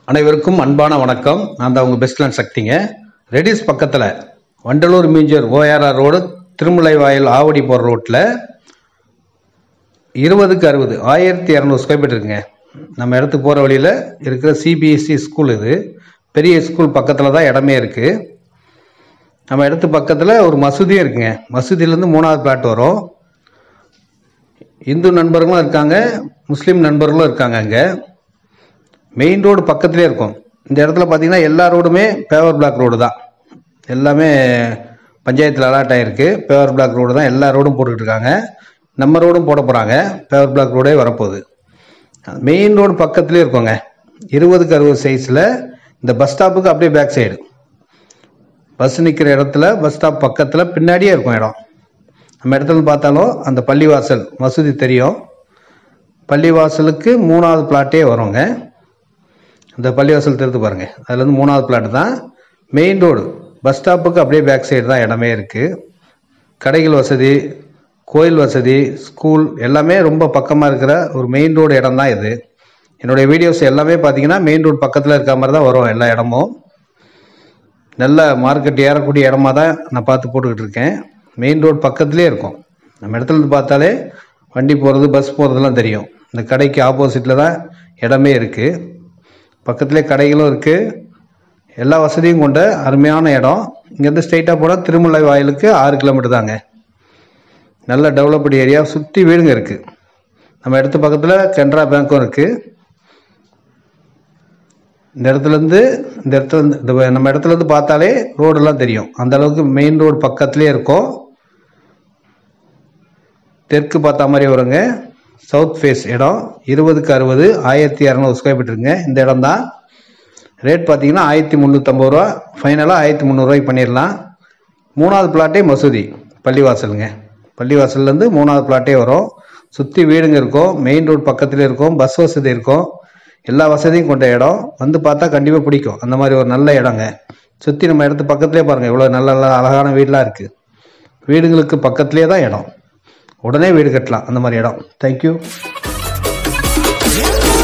அனைவருக்கும் அன்பான வணக்கம். நான் தான் உங்கள் பெஸ்ட்லேண்ட் சக்திங்க. ரெடிஸ் பக்கத்தில் வண்டலூர் மீஞ்சூர் ஓஆர்ஆர் ரோடு திருமுலைவாயில் ஆவடி போகிற ரோட்டில் 20க்கு 60 1200 ஸ்கொயர் ஃபீட் இருக்குங்க. நம்ம இடத்துக்கு போகிற வழியில் இருக்கிற சிபிஎஸ்சி ஸ்கூல். இது பெரிய ஸ்கூல் பக்கத்தில் தான் இடமே இருக்குது. நம்ம இடத்து பக்கத்தில் ஒரு மசூதியும் இருக்குங்க. மசூதியிலேருந்து 3வது பிளாட் வரும். இந்து நண்பர்களும் இருக்காங்க, முஸ்லீம் நண்பர்களும் இருக்காங்க. அங்கே மெயின் ரோடு பக்கத்துலேயே இருக்கும். இந்த இடத்துல பார்த்தீங்கன்னா எல்லா ரோடுமே பேவர் பிளாக் ரோடு தான். எல்லாமே பஞ்சாயத்தில் அலாட் ஆகிருக்கு. பேவர் பிளாக் ரோடு தான் எல்லா ரோடும் போட்டுக்கிட்டு இருக்காங்க. நம்ம ரோடும் போட போகிறாங்க. பேவர் பிளாக் ரோடே வரப்போகுது. மெயின் ரோடு பக்கத்துலேயே இருக்குங்க. 20க்கு 60 சைஸில் இந்த பஸ் ஸ்டாப்புக்கு அப்படியே பேக் சைடு பஸ் நிற்கிற இடத்துல பஸ் ஸ்டாப் பக்கத்தில் பின்னாடியே இருக்கும் இடம். நம்ம இடத்துல பார்த்தாலும் அந்த பள்ளிவாசல் மசூதி தெரியும். பள்ளிவாசலுக்கு 3வது பிளாட்டே வருங்க. இந்த பள்ளிவாசல் தெரிந்து பாருங்கள், அதுலேருந்து 3வது பிளாட் தான். மெயின் ரோடு பஸ் ஸ்டாப்புக்கு அப்படியே பேக் சைடு தான் இடமே இருக்குது. கடைகள் வசதி, கோயில் வசதி, ஸ்கூல் எல்லாமே ரொம்ப பக்கமாக இருக்கிற ஒரு மெயின் ரோடு இடம் தான் இது. என்னுடைய வீடியோஸ் எல்லாமே பார்த்தீங்கன்னா மெயின் ரோடு பக்கத்தில் இருக்க மாதிரி தான் வரும். எல்லா இடமும் நல்ல மார்க்கெட் ஏறக்கூடிய இடமா தான் நான் பார்த்து போட்டுக்கிட்டு இருக்கேன். மெயின் ரோடு பக்கத்துலேயே இருக்கும். நம்ம இடத்துல இருந்து பார்த்தாலே வண்டி போகிறது, பஸ் போகிறதுலாம் தெரியும். இந்த கடைக்கு ஆப்போசிட்டில் தான் இடமே இருக்குது. பக்கத்துலேயே கடைகளும் இருக்குது. எல்லா வசதியும் கொண்ட அருமையான இடம். இங்கேருந்து ஸ்ட்ரெயிட்டாக போனால் திருமுல்லை வாயிலுக்கு 6 கிலோமீட்டர் தாங்க. நல்ல டெவலப்டு ஏரியா, சுற்றி வீடுங்க இருக்குது. நம்ம இடத்து பக்கத்தில் கனரா பேங்க்கும் இருக்குது. இந்த இடத்துல நம்ம இடத்துலேருந்து பார்த்தாலே ரோடெல்லாம் தெரியும். அந்த அளவுக்கு மெயின் ரோடு பக்கத்துலேயே இருக்கும். தெற்கு பார்த்த மாதிரி வருங்க. சவுத் ஃபேஸ் இடம். 20க்கு 60 1200 ஸ்கொயர் ஃபீட் இருக்குங்க. இந்த இடம் தான். ரேட் பார்த்தீங்கன்னா 1350 ரூபா. ஃபைனலாக 1300 ரூபாய்க்கு பண்ணிடலாம். 3வது பிளாட்டே மசூதி பள்ளிவாசலுங்க. பள்ளிவாசல்லேருந்து 3வது பிளாட்டே வரும். சுற்றி வீடுங்க இருக்கும். மெயின் ரோடு பக்கத்துலேயே இருக்கும். பஸ் வசதி இருக்கும். எல்லா வசதியும் கொண்ட இடம். வந்து பார்த்தா கண்டிப்பாக பிடிக்கும். அந்த மாதிரி ஒரு நல்ல இடங்க. சுற்றி நம்ம இடத்து பக்கத்துலேயே பாருங்கள் இவ்வளோ நல்ல நல்ல அழகான வீடெலாம் இருக்குது. வீடுங்களுக்கு பக்கத்துலேயே தான் இடம். உடனே வீடு கட்டலாம் அந்த மாதிரி இடம். தேங்க்யூ.